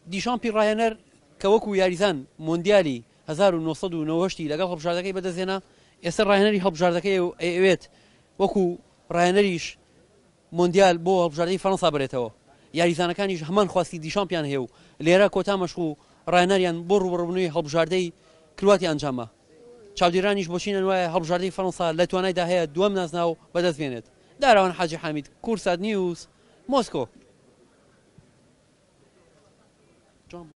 دیشامپی ڕاهێنەر کە وەکو یاریزان مۆندیالی 1990 لەگەڵ هەڵبژاردەکەی بەدەستێنا ئێستا ڕاهێنەری هەڵبژاردەکەی ئەوێت وەکو ڕاهێنەریش مۆندیال بۆ هەڵبژاردەی فەڕەنسا بڕێتەوە یاریزانەکانیش هەمان خواستی دیشامپیان هەیە و لێرە کۆتا مەشق و ڕاهێنەریان بۆ ڕوبەڕوونەوەی هەڵبژاردەی کرواتی ئەنجامە چاودێرانیش بۆچینە وایە هەڵبژاردەی فەڕەنسا لە توانایدا هەیە دووەم نازنا و بەدەستبێنێت داراوان حاجی حامید کورسات نیوز مۆسکۆ